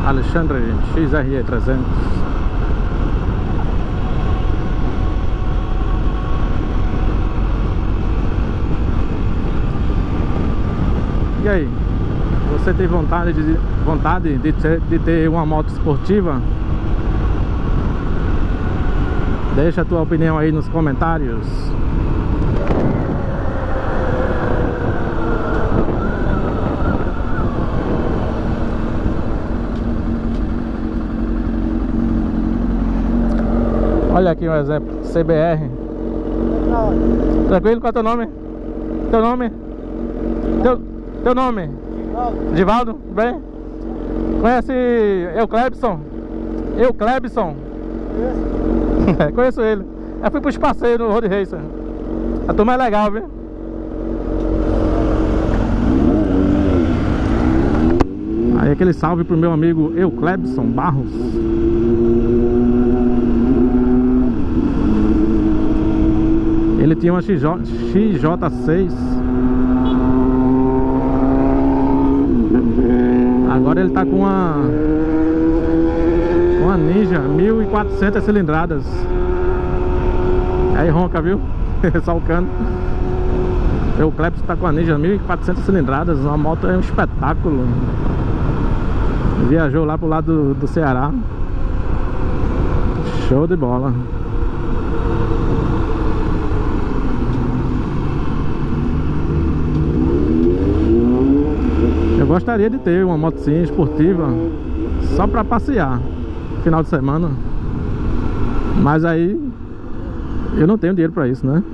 Alexandre XRE 300. E aí, você tem vontade de ter uma moto esportiva? Deixa a tua opinião aí nos comentários. Olha aqui um exemplo, CBR. Tranquilo? Qual é teu nome? Teu nome? Teu nome? Divaldo, bem? Conhece Euclebson? Euclebson? Conheço ele. Eu fui pros passeios no Road Racer. A turma é legal, viu? Aí aquele salve pro meu amigo Euclebson Barros. Ele tinha uma XJ6. Agora ele tá com uma Ninja 1400 cilindradas. Aí ronca, viu? Só o cano. O Clepton tá com a Ninja 1400 cilindradas. Uma moto é um espetáculo. Viajou lá pro lado do Ceará. Show de bola. Eu gostaria de ter uma motocinha esportiva só pra passear final de semana, mas aí eu não tenho dinheiro pra isso, né?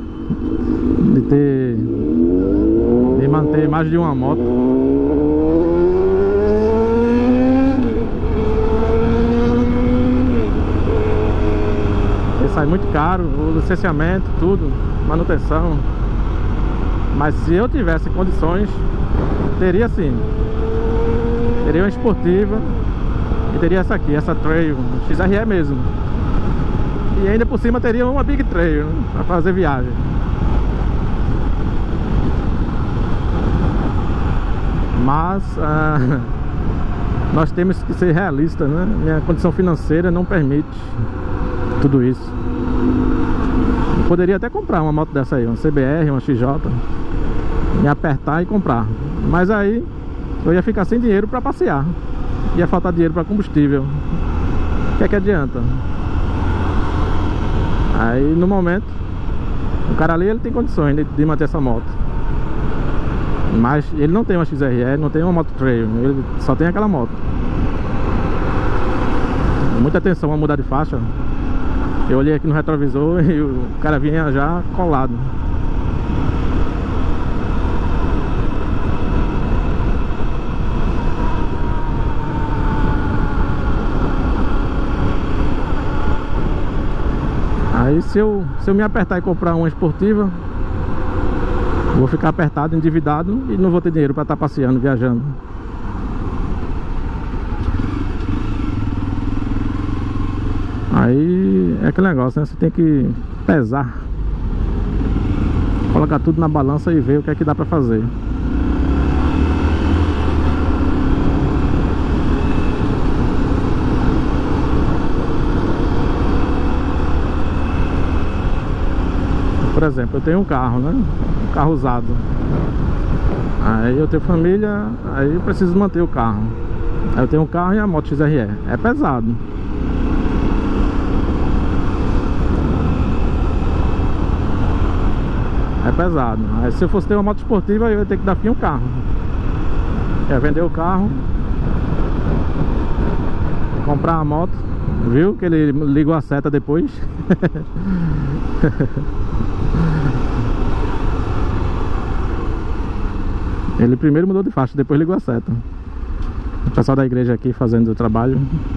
De manter mais de uma moto. Sai muito caro, o licenciamento, tudo, manutenção. Mas se eu tivesse condições, teria sim. Teria uma esportiva e teria essa aqui, essa Trail XRE mesmo. E ainda por cima teria uma Big Trail, né, para fazer viagem. Mas nós temos que ser realistas, né? Minha condição financeira não permite tudo isso. Eu poderia até comprar uma moto dessa aí, uma CBR, uma XJ, me apertar e comprar. Mas aí eu ia ficar sem dinheiro para passear. Ia faltar dinheiro para combustível. O que é que adianta? Aí no momento, o cara ali ele tem condições de manter essa moto. Mas ele não tem uma XRE, não tem uma moto trail, ele só tem aquela moto. Muita atenção a mudar de faixa. Eu olhei aqui no retrovisor e o cara vinha já colado. Aí se eu me apertar e comprar uma esportiva, vou ficar apertado, endividado e não vou ter dinheiro para estar passeando, viajando. Aí é aquele negócio, né? Você tem que pesar, colocar tudo na balança e ver o que é que dá pra fazer. Por exemplo, eu tenho um carro, né? Um carro usado. Aí eu tenho família, aí eu preciso manter o carro. Aí eu tenho um carro e a moto XRE. É pesado. É pesado. Aí se eu fosse ter uma moto esportiva, eu ia ter que dar fim ao carro. Ia vender o carro, comprar a moto. Viu que ele ligou a seta depois? Ele primeiro mudou de faixa, depois ligou a seta. O pessoal da igreja aqui fazendo o trabalho.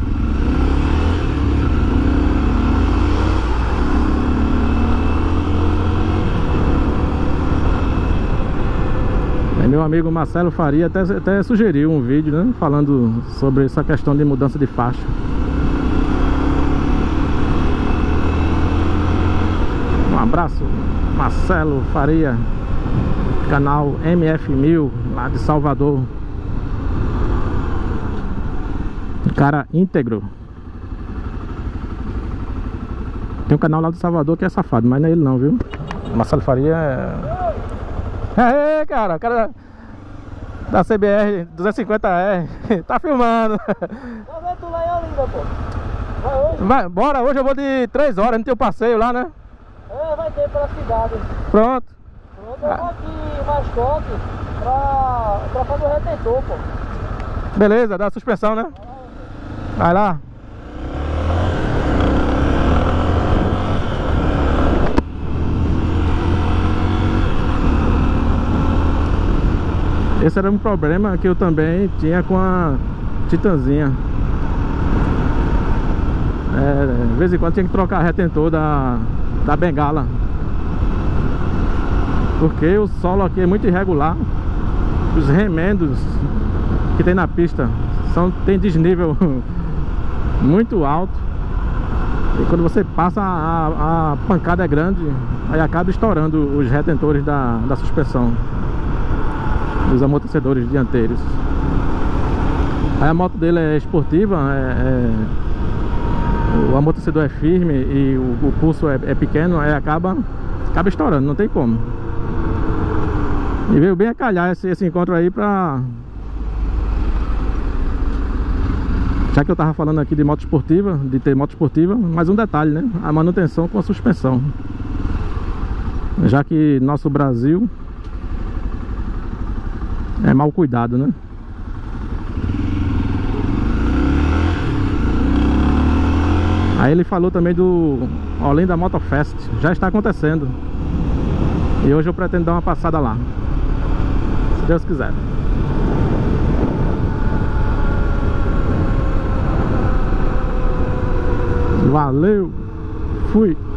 Meu amigo Marcelo Faria até sugeriu um vídeo, né, falando sobre essa questão de mudança de faixa. Um abraço, Marcelo Faria, canal MF1000, lá de Salvador. Cara íntegro. Tem um canal lá do Salvador que é safado, mas não é ele não, viu? Marcelo Faria é... cara, o cara da CBR 250R tá filmando. Tá vendo tu lá em Olinda, pô? Vai hoje? Vai, bora, hoje eu vou de 3 horas, não tem o passeio lá, né? É, vai ter pela cidade. Pronto. Pronto, eu vou aqui em Mascote pra fazer o retentor, pô. Beleza, dá suspensão, né? Vai lá. Esse era um problema que eu também tinha com a Titanzinha. De vez em quando tinha que trocar retentor da bengala, porque o solo aqui é muito irregular. Os remendos que tem na pista tem desnível muito alto, e quando você passa a pancada é grande, aí acaba estourando os retentores da suspensão dos amortecedores dianteiros. Aí a moto dele é esportiva, o amortecedor é firme e o pulso é pequeno, aí acaba estourando, não tem como. E veio bem a calhar esse encontro aí pra... Já que eu tava falando aqui de moto esportiva, de ter moto esportiva, mais um detalhe, né? A manutenção com a suspensão. Já que nosso Brasil é mal cuidado, né? Aí ele falou também do Olinda Moto Fest. Já está acontecendo. E hoje eu pretendo dar uma passada lá, se Deus quiser. Valeu! Fui!